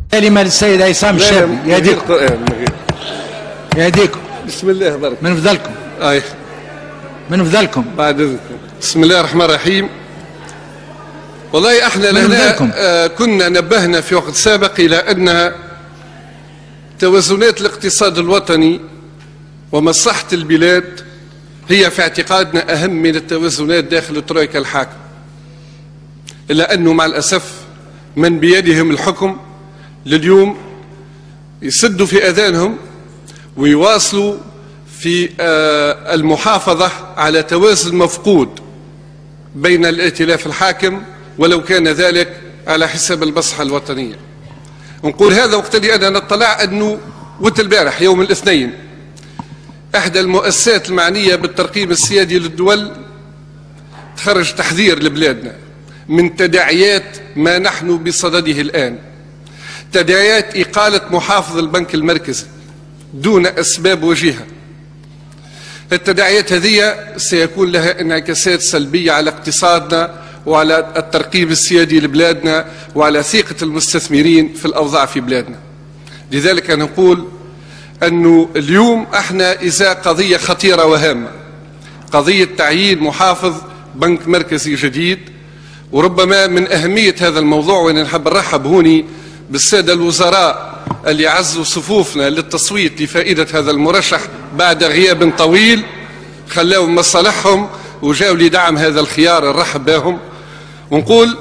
كلمة للسيد عصام الشابي. يهديكم يهديكم. بسم الله بارك. من فضلكم. من فضلكم. بعد اذنكم. بسم الله الرحمن الرحيم. والله احنا لهنا كنا نبهنا في وقت سابق الى ان توازنات الاقتصاد الوطني ومصلحة البلاد هي في اعتقادنا اهم من التوازنات داخل الترويكا الحاكم، الا انه مع الاسف من بيدهم الحكم لليوم يسدوا في اذانهم ويواصلوا في المحافظة على توازن مفقود بين الائتلاف الحاكم ولو كان ذلك على حساب المصلحة الوطنية. ونقول هذا وقت اللي أنا نطلع أنه البارح يوم الاثنين إحدى المؤسسات المعنية بالترقيم السيادي للدول تخرج تحذير لبلادنا من تداعيات ما نحن بصدده الآن، تداعيات إقالة محافظ البنك المركزي دون أسباب وجيهة. التداعيات هذه سيكون لها انعكاسات سلبية على اقتصادنا وعلى الترقيم السيادي لبلادنا وعلى ثقة المستثمرين في الأوضاع في بلادنا. لذلك أنا نقول أنه اليوم احنا إزاء قضية خطيرة وهامة، قضية تعيين محافظ بنك مركزي جديد. وربما من أهمية هذا الموضوع، وأنا نحب نرحب هوني بالسادة الوزراء اللي عزوا صفوفنا للتصويت لفائدة هذا المرشح بعد غياب طويل، خلاهم مصالحهم وجاءوا لدعم هذا الخيار، نرحب بهم. ونقول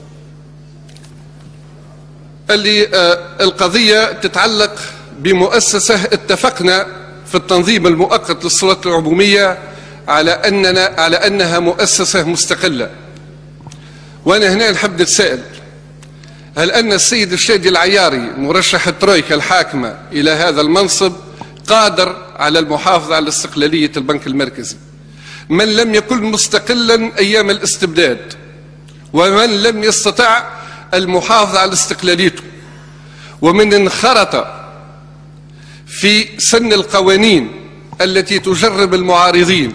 اللي القضية تتعلق بمؤسسة اتفقنا في التنظيم المؤقت للسلطات العمومية على أنها مؤسسة مستقلة. وأنا هنا نحب نتساءل، هل أن السيد الشادي العياري مرشح الترويكا الحاكمة إلى هذا المنصب قادر على المحافظة على استقلالية البنك المركزي؟ من لم يكن مستقلا أيام الاستبداد ومن لم يستطع المحافظة على استقلاليته ومن انخرط في سن القوانين التي تجرب المعارضين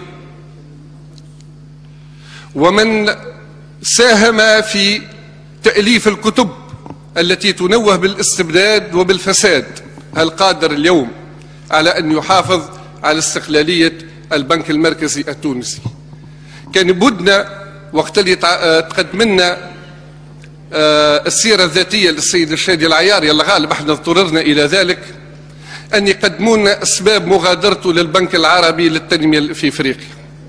ومن ساهم في تأليف الكتب التي تنوه بالاستبداد وبالفساد، هل قادر اليوم على أن يحافظ على استقلالية البنك المركزي التونسي؟ كان بدنا وقت اللي تقدمنا السيرة الذاتية للسيد الشادي العياري، الله غالب احنا اضطررنا إلى ذلك، أن يقدموا لنا أسباب مغادرته للبنك العربي للتنمية في إفريقيا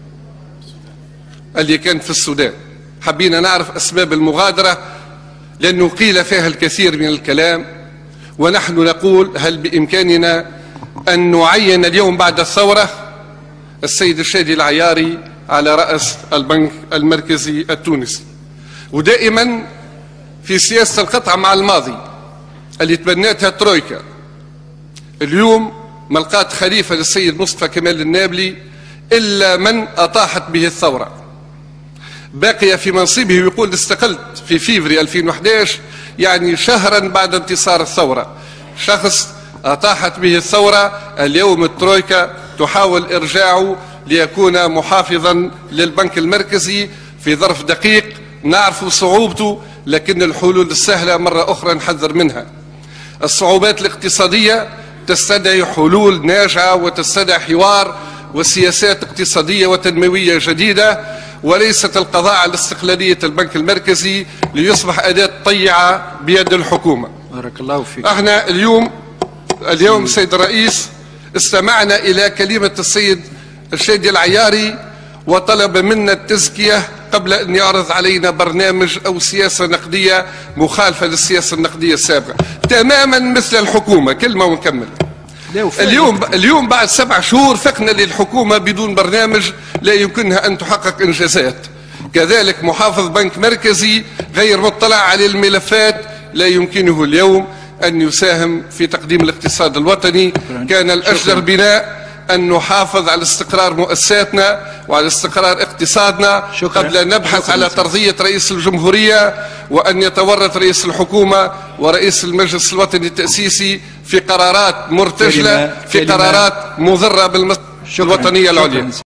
اللي كان في السودان. حبينا نعرف أسباب المغادرة لأنه قيل فيها الكثير من الكلام، ونحن نقول هل بإمكاننا أن نعين اليوم بعد الثورة السيد الشادي العياري على رأس البنك المركزي التونسي؟ ودائما في سياسة القطع مع الماضي اللي تبنتها الترويكا، اليوم ما لقات خليفة للسيد مصطفى كمال النابلي إلا من أطاحت به الثورة، بقي في منصبه ويقول استقلت في فيفري 2011، يعني شهرا بعد انتصار الثورة. شخص أطاحت به الثورة، اليوم الترويكا تحاول إرجاعه ليكون محافظا للبنك المركزي في ظرف دقيق. نعرف صعوبته، لكن الحلول السهلة مرة أخرى نحذر منها. الصعوبات الاقتصادية تستدعي حلول ناجعة وتستدعي حوار وسياسات اقتصادية وتنموية جديدة، وليست القضاء على استقلالية البنك المركزي ليصبح أداة طيعة بيد الحكومة. بارك الله فيك. احنا اليوم سيد الرئيس استمعنا إلى كلمة السيد الشادي العياري وطلب منا التزكية قبل أن يعرض علينا برنامج أو سياسة نقدية مخالفة للسياسة النقدية السابقة، تماما مثل الحكومة. كلمة ونكمل. اليوم بعد 7 شهور فقنا للحكومة بدون برنامج لا يمكنها أن تحقق إنجازات. كذلك محافظ بنك مركزي غير مطلع على الملفات لا يمكنه اليوم أن يساهم في تقديم الاقتصاد الوطني. كان الأجدر بنا أن نحافظ على استقرار مؤسساتنا وعلى استقرار اقتصادنا قبل أن نبحث على ترضية رئيس الجمهورية وأن يتورط رئيس الحكومة ورئيس المجلس الوطني التأسيسي في قرارات مرتجلة، في قرارات مضرة بالمصلحة الوطنية العليا.